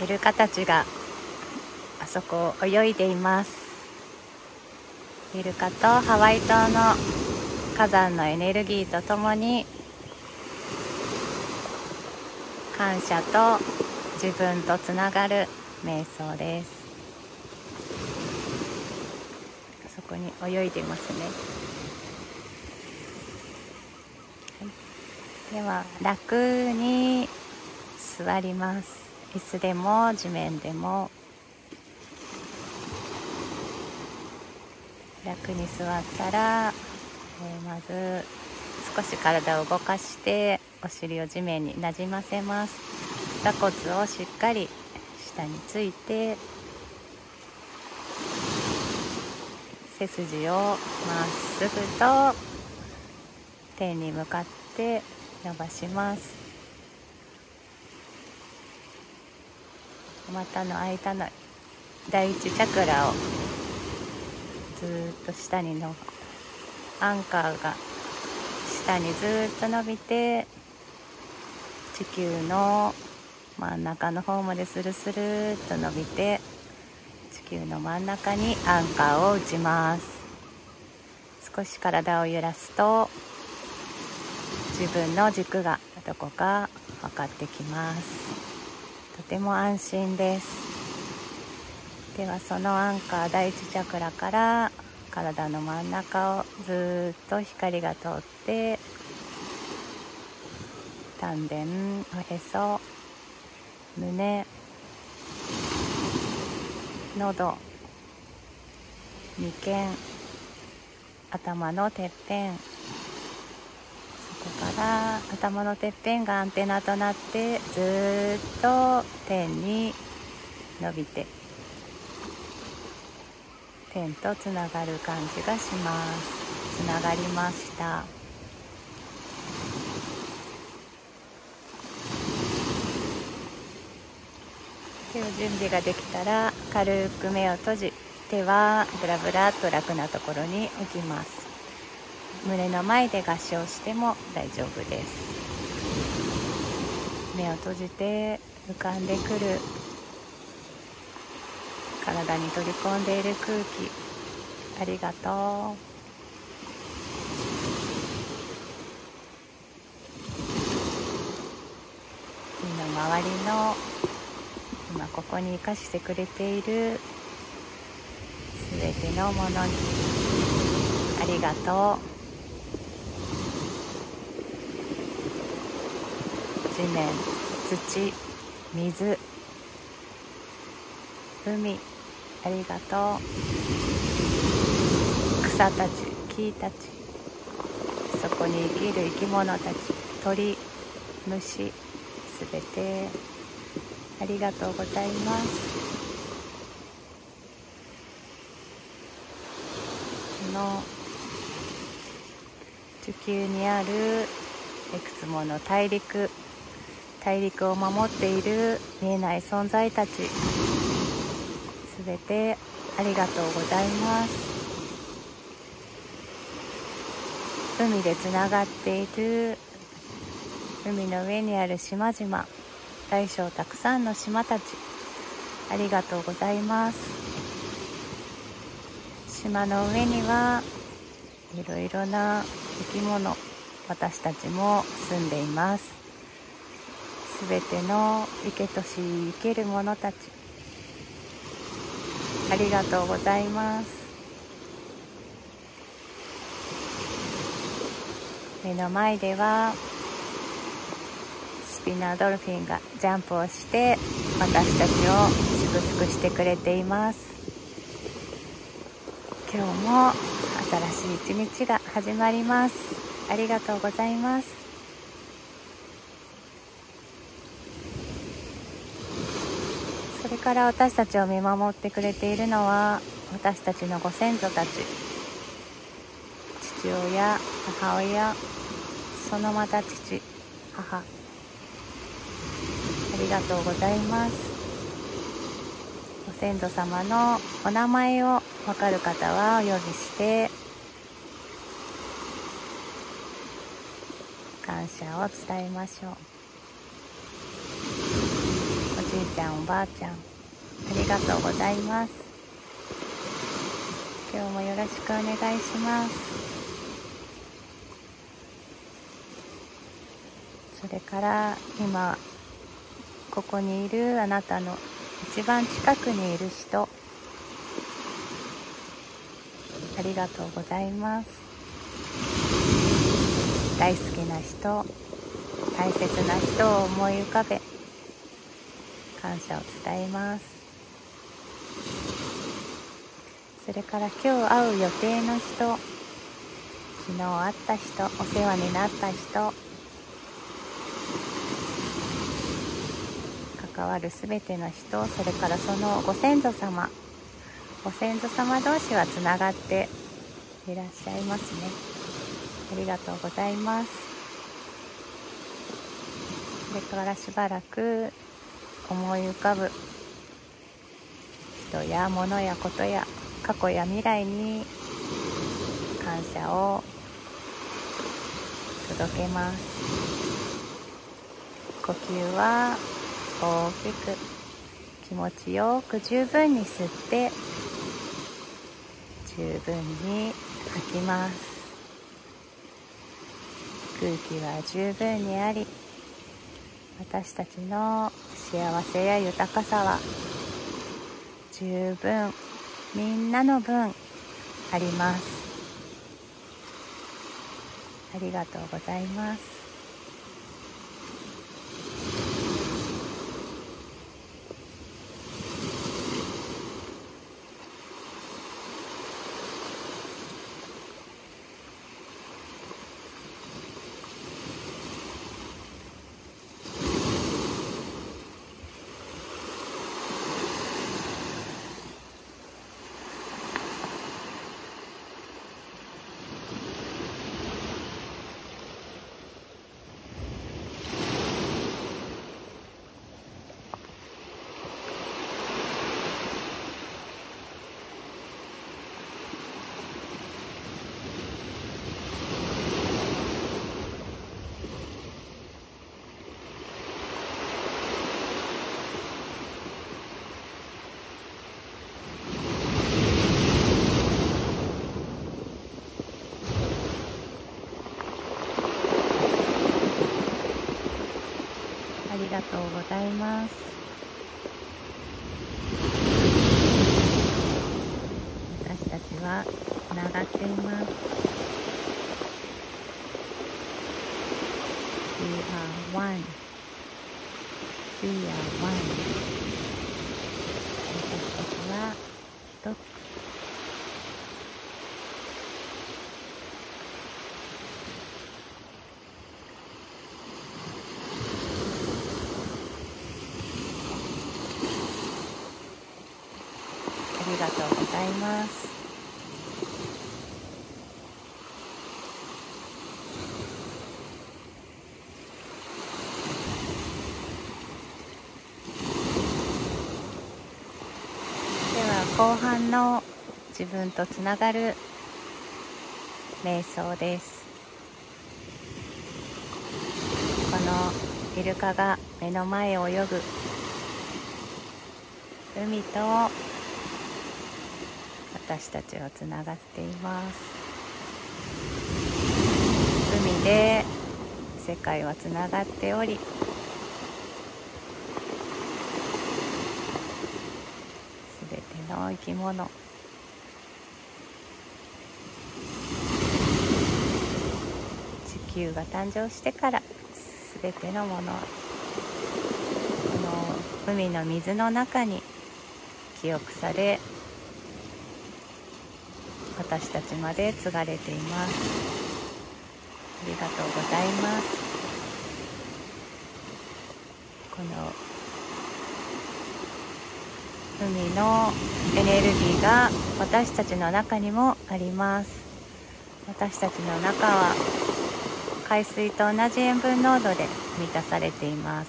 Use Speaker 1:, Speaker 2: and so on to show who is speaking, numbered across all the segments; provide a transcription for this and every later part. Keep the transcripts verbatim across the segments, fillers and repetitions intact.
Speaker 1: イルカたちがあそこを泳いでいます。イルカとハワイ島の火山のエネルギーとともに感謝と自分とつながる瞑想です。あそこに泳いでますね。はい、では楽に座ります。椅子でも地面でも楽に座ったら、えー、まず少し体を動かしてお尻を地面になじませます。座骨をしっかり下について背筋をまっすぐと天に向かって伸ばします。股の間の第一チャクラをずっと下にのアンカーが下にずっと伸びて地球の真ん中の方までスルスルっと伸びて地球の真ん中にアンカーを打ちます。少し体を揺らすと自分の軸がどこか分かってきます。とても安心です。ではそのアンカー第一チャクラから体の真ん中をずっと光が通って丹田、おへそ、胸、喉、眉間、頭のてっぺん、そこから頭のてっぺんがアンテナとなってずっと天に伸びて天とつながる感じがします。つながりました。手を準備ができたら軽く目を閉じ、手はブラブラっと楽なところに置きます。胸の前で合掌しても大丈夫です。目を閉じて浮かんでくる体に取り込んでいる空気、ありがとう。身の回りの今ここに生かしてくれているすべてのものにありがとう。地面、土、水、海、ありがとう。草たち、木たち、そこに生きる生き物たち、鳥、虫、すべてありがとうございます。この地球にあるいくつもの大陸、大陸を守っている見えない存在たち、すべてありがとうございます。海でつながっている海の上にある島々、大小たくさんの島たち、ありがとうございます。島の上にはいろいろな生き物、私たちも住んでいます。すべての生けとし生けるものたち、ありがとうございます。目の前ではスピナードルフィンがジャンプをして私たちを祝福してくれています。今日も新しい一日が始まります。ありがとうございます。それから私たちを見守ってくれているのは私たちのご先祖たち、父親、母親、そのまた父、母、ありがとうございます。ご先祖様のお名前を分かる方はお呼びして感謝を伝えましょう。おじいちゃん、おばあちゃん、ありがとうございます。今日もよろしくお願いします。それから今ここにいるあなたの一番近くにいる人、ありがとうございます。大好きな人、大切な人を思い浮かべ、感謝を伝えます。それから今日会う予定の人、昨日会った人、お世話になった人、関わるすべての人、それからそのご先祖様、ご先祖様同士はつながっていらっしゃいますね。ありがとうございます。それからしばらく思い浮かぶ人や物やことや過去や未来に感謝を届けます。呼吸は大きく気持ちよく十分に吸って十分に吐きます。空気は十分にあり、私たちの幸せや豊かさは十分みんなの分あります。ありがとうございます。ありがとうございます。私たちはつながっています。We are one. We are one. 私たちは一つ。ありがとうございます。では後半の自分とつながる瞑想です。このイルカが目の前を泳ぐ海と私たちはつながっています。海で世界はつながっており、すべての生き物、地球が誕生してからすべてのものはこの海の水の中に記憶され、私たちまで継がれています。ありがとうございます。この海のエネルギーが私たちの中にもあります。私たちの中は海水と同じ塩分濃度で満たされています。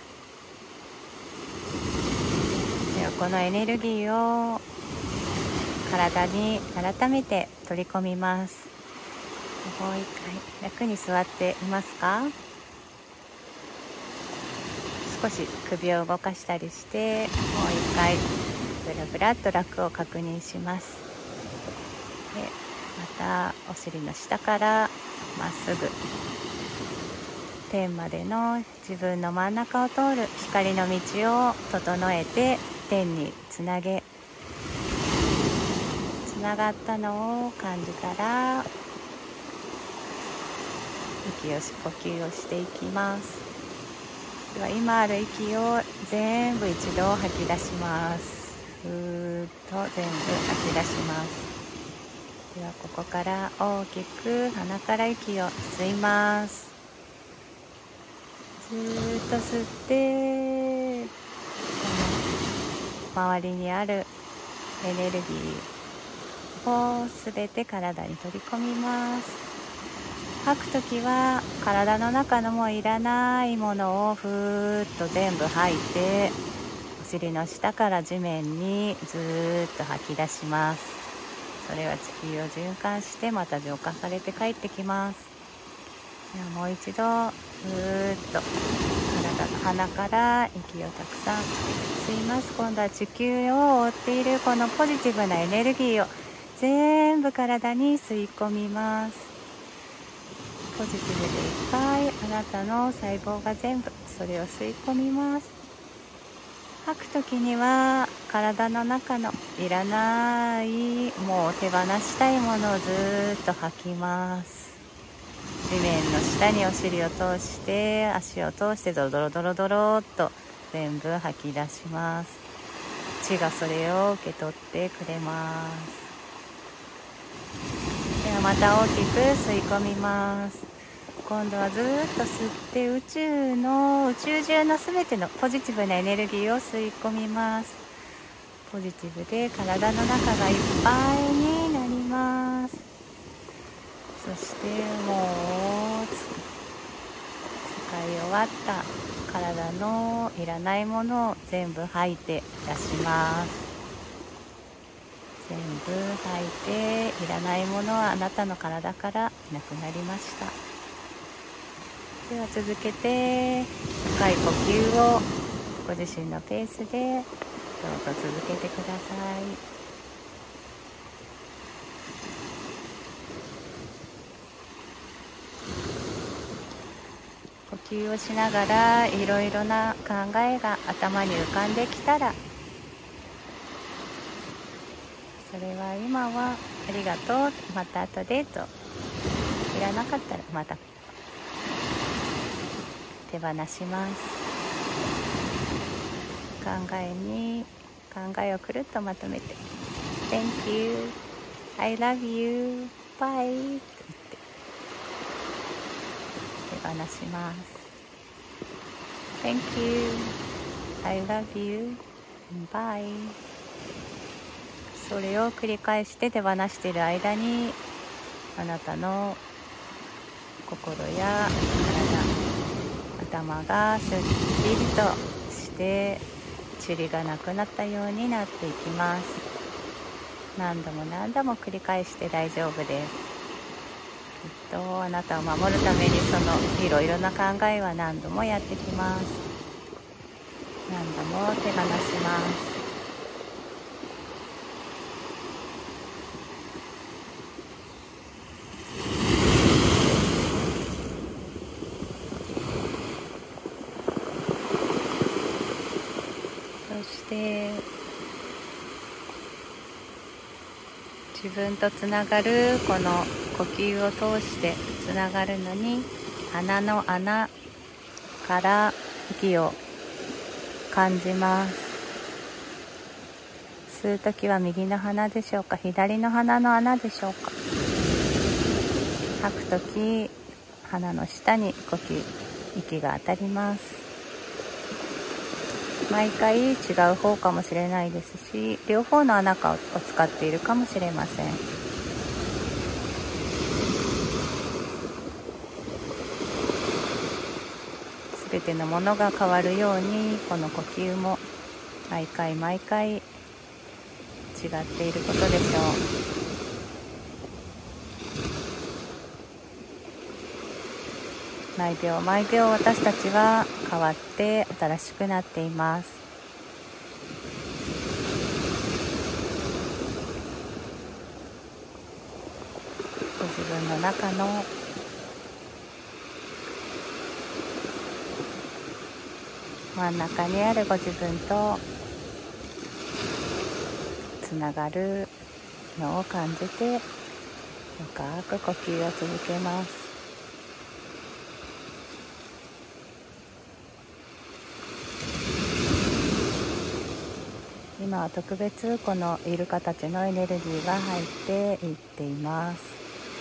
Speaker 1: ではこのエネルギーを体に改めて取り込みます。もう一回楽に座っていますか？ 少し首を動かしたりして、もう一回ブラブラっと楽を確認します。でまたお尻の下からまっすぐ天までの自分の真ん中を通る光の道を整えて天につなげ、つながったのを感じたら息をし呼吸をしていきます。では今ある息を全部一度吐き出します。ふーっと全部吐き出します。ではここから大きく鼻から息を吸います。ずーっと吸ってこの周りにあるエネルギーをすべて体に取り込みます。吐くときは体の中のもういらないものをふーっと全部吐いて、お尻の下から地面にずーっと吐き出します。それは地球を循環してまた浄化されて帰ってきます。ではもう一度ふーっと体の鼻から息をたくさん吸います。今度は地球を覆っているこのポジティブなエネルギーを全部体に吸い込みます。ポジティブでいっぱいあなたの細胞が全部それを吸い込みます。吐く時には体の中のいらないもう手放したいものをずーっと吐きます。地面の下にお尻を通して足を通してドロドロドロドロっと全部吐き出します。血がそれを受け取ってくれます。ではまた大きく吸い込みます。今度はずっと吸って宇宙の宇宙中のすべてのポジティブなエネルギーを吸い込みます。ポジティブで体の中がいっぱいになります。そしてもう使い終わった体のいらないものを全部吐いて出します。全部吐いていらないものはあなたの体からなくなりました。では続けて深い呼吸をご自身のペースでどうぞ続けてください。呼吸をしながらいろいろな考えが頭に浮かんできたら、それは今はありがとう、また後でと、いらなかったらまた手放します。考えに考えをくるっとまとめて Thank you, I love you, bye と言って手放します。 Thank you, I love you, bye。 それを繰り返して手放している間にあなたの心や体、頭がすっきりとして塵がなくなったようになっていきます。何度も何度も繰り返して大丈夫です。きっとあなたを守るためにそのいろいろな考えは何度もやってきます。何度も手放します。そして自分とつながるこの呼吸を通してつながるのに鼻の穴から息を感じます。吸うときは右の鼻でしょうか、左の鼻の穴でしょうか。吐くとき鼻の下に呼吸息が当たります。毎回違う方かもしれないですし、両方の穴を使っているかもしれません。すべてのものが変わるようにこの呼吸も毎回毎回違っていることでしょう。 毎秒毎秒私たちは変わって新しくなっています。ご自分の中の真ん中にあるご自分とつながるのを感じて、深く呼吸を続けます。今は特別このイルカたちのエネルギーが入っていっています。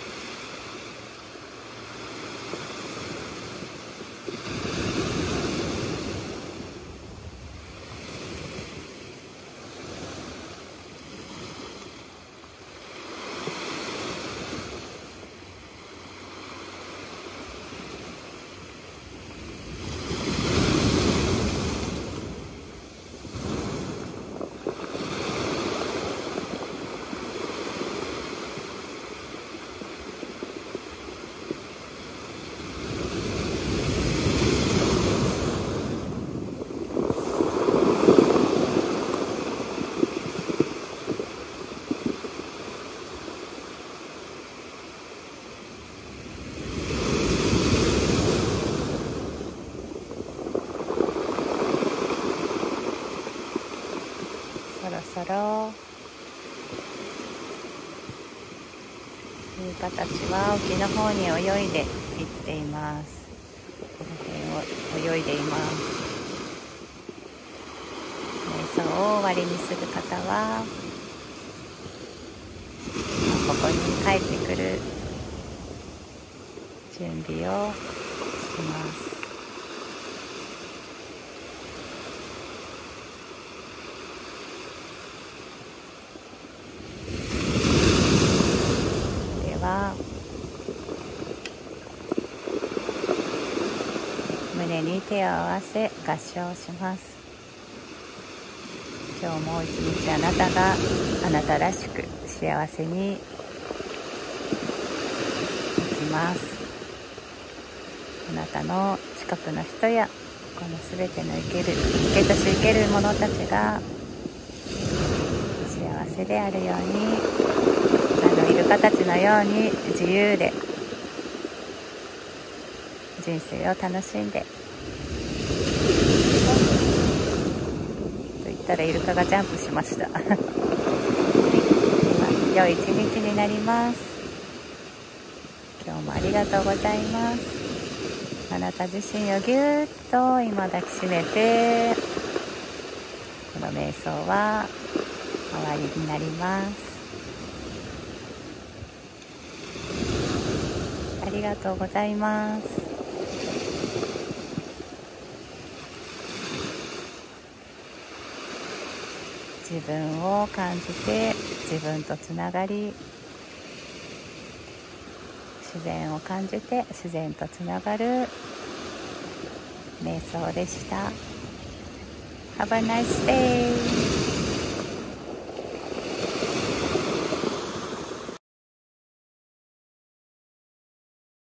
Speaker 1: そろそろイルカたちは沖の方に泳いでいっています。この辺を泳いでいます。瞑想を終わりにする方はここに帰ってくる準備をします。胸に手を合わせ合唱します。今日も一日あなたがあなたらしく幸せに生きます。あなたの近くの人やこのすべての生ける生けとし生ける者たちが幸せであるように、あのイルカたちのように自由で人生を楽しんでと言ったらイルカがジャンプしました今良い一日になります。今日もありがとうございます。あなた自身をぎゅっと今抱きしめて、この瞑想は終わりになります。ありがとうございます。自分を感じて自分とつながり、自然を感じて自然とつながる瞑想でした。Have a nice day!